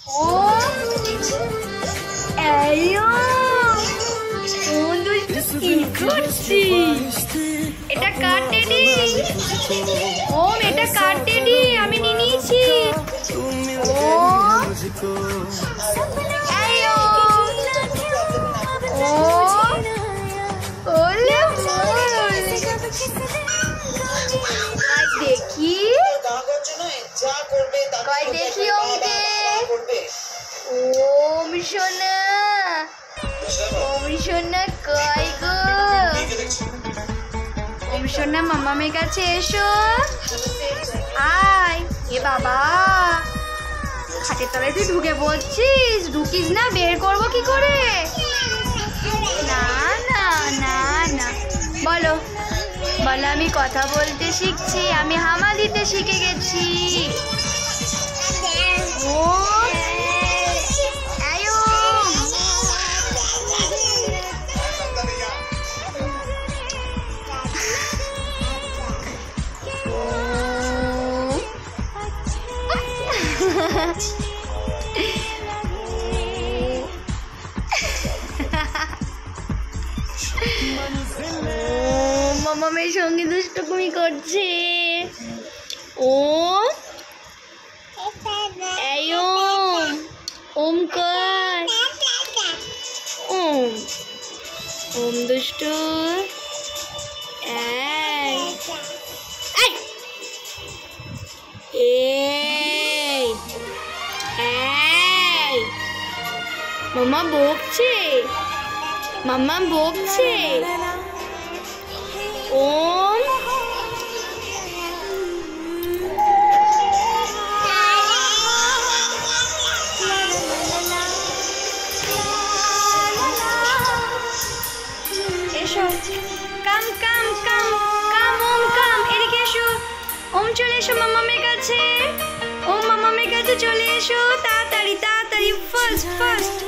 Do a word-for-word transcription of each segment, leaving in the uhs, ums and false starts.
এটা কার টেডি? ওম এটা কার টেডি? আমি নিয়ে নিয়েছি। দেখি দেখি ওমকে। ওম সোনা, ওম সোনা কই গো? ওম সোনা মামামের কাছে এসো। আয়। এ বাবা, খাটের তলায় তুই ঢুকে পড়ছিস? ঢুকিস না, বের করবো কি করে? না না না না, বলো বলো। আমি কথা বলতে শিখছি, আমি হামা দিতে শিখে গেছি। ও মামামের সঙ্গে দুষ্টুমি করছে। ও ওম ওম কর। ওম ওম দুষ্টু। মামা বকছে, মামা বকছে। ওম এসো, কাম কাম কাম কাম ওম কাম, এদিকে এসো। ওম চলে এসো মামামের কাছে। ওম মামামের কাছে চলে এসো, তাড়াতাড়ি তাড়াতাড়ি, ফার্স্ট ফার্স্ট।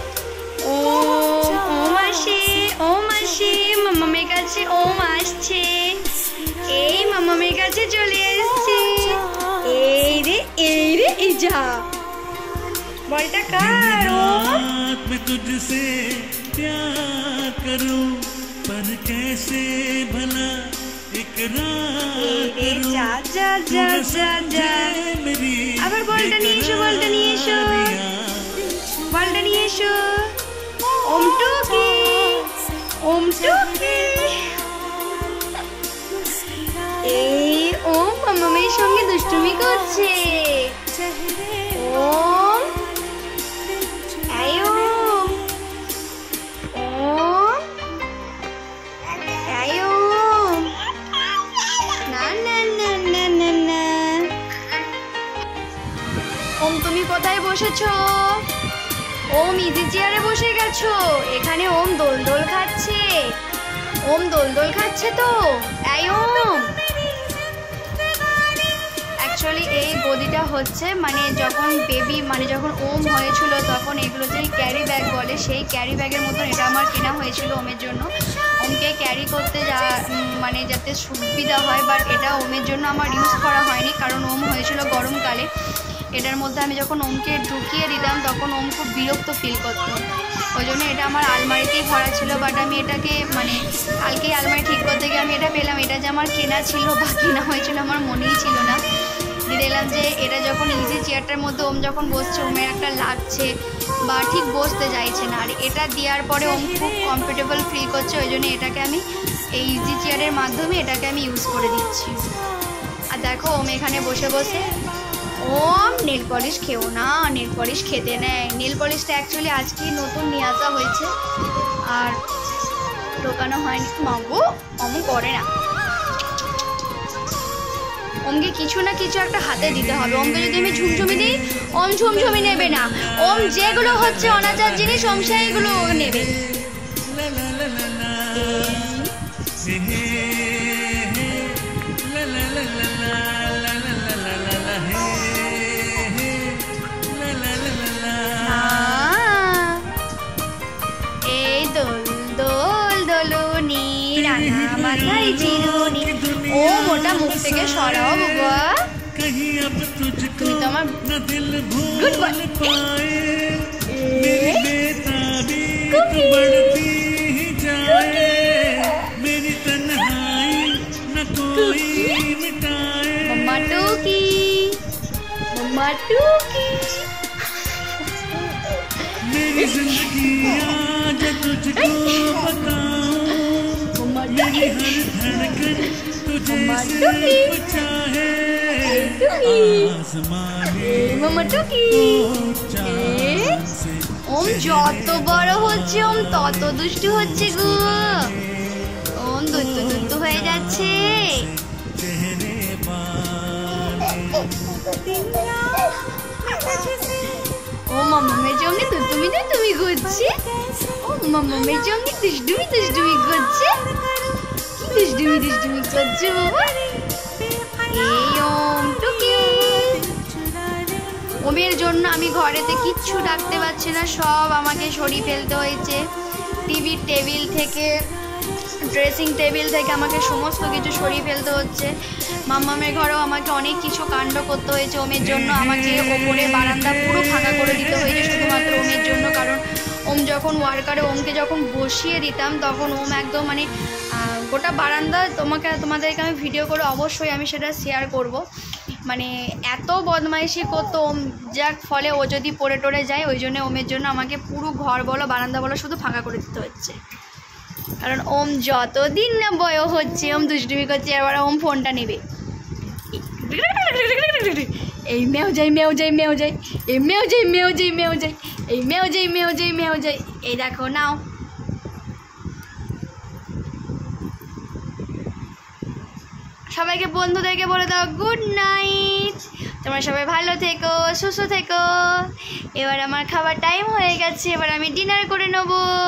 ওম ওম আসে, ওম আসে মামামের কাছে। ওম আসছে, এই মামামের কাছে চলে এসছে। এই রে এই রে এই যা, বলটা কার? मैं तुझसे प्यार करूं पर कैसे भला इकरार करूं। जा जा जा जा जा, আবার বলটা নিয়ে এসো, বলটা নিয়ে এসো, বলটা নিয়ে এসো। ওম টুকি, ওম টুকি। এই ওম মামামের সঙ্গে দুষ্টুমি করছে। ওম আয়ো, ওম আয়ো। না না না না না না। ওম তুমি কোথায় বসেছো? ওম ইজি চেয়ারে বসে গেছো। এখানে ওম দোল দোল খাচ্ছে। ওম দোল দোল খাচ্ছে তো। এই ওম, অ্যাকচুয়ালি এই গদিটা হচ্ছে মানে যখন বেবি মানে যখন ওম হয়েছিল তখন এগুলো যে ক্যারি ব্যাগ বলে, সেই ক্যারি ব্যাগের মতন এটা আমার কেনা হয়েছিল ওমের জন্য। ওমকে ক্যারি করতে যা মানে যাতে সুবিধা হয়, বাট এটা ওমের জন্য আমার ইউজ করা হয়নি, কারণ ওম হয়েছিল গরমকালে। এটার মধ্যে আমি যখন ওমকে ঢুকিয়ে দিতাম তখন ওম খুব বিরক্ত ফিল করতো, ওই জন্য এটা আমার আলমারিতেই ভরা ছিল। বাট আমি এটাকে মানে কালকেই আলমারি ঠিক করতে গিয়ে আমি এটা পেলাম। এটা যে আমার কেনা ছিল বা কেনা হয়েছিল আমার মনেই ছিল না। দিয়ে দেখলাম যে এটা যখন ইজি চেয়ারটার মধ্যে ওম যখন বসছে, ওমের একটা লাগছে বা ঠিক বসতে চাইছে না, আর এটা দেওয়ার পরে ওম খুব কমফোর্টেবল ফিল করছে, ওই জন্য এটাকে আমি এই ইজি চেয়ারের মাধ্যমে এটাকে আমি ইউজ করে দিচ্ছি। আর দেখো ওম এখানে বসে বসে। ওম নেল পলিশ খেও না, নেল পলিশ খেতে নেয়। নেল পলিশটা অ্যাকচুয়ালি আজকেই নতুন নিয়ে আসা হয়েছে আর ঢোকানো হয়নি। মাগো অমন করে না, ওমকে কিছু না কিছু একটা হাতে দিতে হবে। ওমকে যদি আমি ঝুমঝুমি দিই, ওম ঝুমঝুমি নেবে না। ওম যেগুলো হচ্ছে অনাচার জিনিস ওম সেইগুলো নেবে। এই দোল দোল দোলনি রাঙা মাথায় চিরুনি। ও মোটা মুখ থেকে সরাও বাবা। तुझको তুমি তো আমার न दिल Good भूल boy. पाए मेरी बेताबी तो बढ़ती ही जाए मेरी तन्हाई न कोई मिटाए मम्मा टूकी मम्मा टूकी मेरी जिंदगी आज तुझको बताऊं मम्मा मेरी टूकी हर धड़कन तुझे मम्मा से टूकी। चाहे टूकी आसमाने मम्मा टूकी चांद से ওম যত বড় হচ্ছে ওম তত দুষ্টু হচ্ছে গো ওম দুষ্টু দুষ্টু হয়ে যাচ্ছে चेहरे वाले ও মাম্মামের জন্য তো তুমি না তুমি করছে ও মাম্মামের জন্য দুষ্টুমি দুষ্টুমি করছে কি দুষ্টুমি দুষ্টুমি করছে বাবা এই ওম টুকি ওমের জন্য আমি ঘরেতে কিচ্ছু রাখতে পারছি না সব আমাকে সরিয়ে ফেলতে হয়েছে টিভির টেবিল থেকে ড্রেসিং টেবিল থেকে আমাকে সমস্ত কিছু সরিয়ে ফেলতে হচ্ছে মাম্মামের ঘরেও আমাকে অনেক কিছু কাণ্ড করতে হয়েছে ওমের জন্য আমাকে ওপরে বারান্দা পুরো ফাঁকা করে দিতে হয়েছে শুধুমাত্র ওমের জন্য কারণ ওম যখন ওয়ার্কারে ওমকে যখন বসিয়ে দিতাম তখন ওম একদম মানে গোটা বারান্দা তোমাকে তোমাদেরকে আমি ভিডিও করে অবশ্যই আমি সেটা শেয়ার করব মানে এত বদমাইশি করতো ওম যার ফলে ও যদি পড়ে টরে যায় ওই জন্য ওমের জন্য আমাকে পুরো ঘর বলো বারান্দা বলো শুধু ফাঁকা করে দিতে হচ্ছে কারণ ওম যতদিন না বয়স হচ্ছে ওম দুষ্টুমি করছে এবার ওম ফোনটা নেবে এই মেও যাই মেও যাই মেও যাই এই মেও যাই মেও যাই মেও যাই এই মেও যাই মেও যাই মেও যাই এই দেখো নাও সবাইকে বন্ধুদেরকে বলে দাও গুড নাইট তোমরা সবাই ভালো থেকো সুস্থ থেকো এবার আমার খাবার টাইম হয়ে গেছে এবার আমি ডিনার করে নেব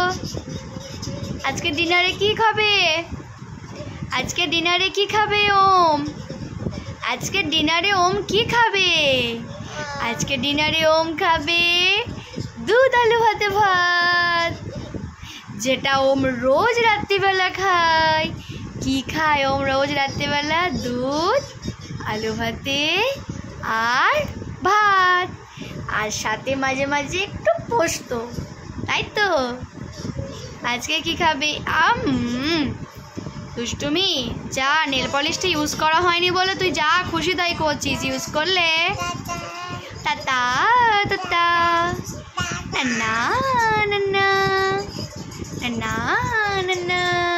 আজকে ডিনারে কি খাবে আজকে ডিনারে কি খাবে ওম আজকে ডিনারে ওম কি খাবে আজকে ডিনারে ওম খাবে দুধ আলু ভাতে ভাত যেটা ওম রোজ রাত্রিবেলা খায় কি খায় ওম রোজ রাত্রিবেলা দুধ আলু ভাতে আর ভাত আর সাথে মাঝে মাঝে একটু পোস্ত তাই তো আজকে কি খাবে আম দুষ্টুমি যা নেল পলিশটা ইউজ করা হয়নি বলে তুই যা খুশি তাই করছিস ইউজ করলে টাটা টাটা না না না না না না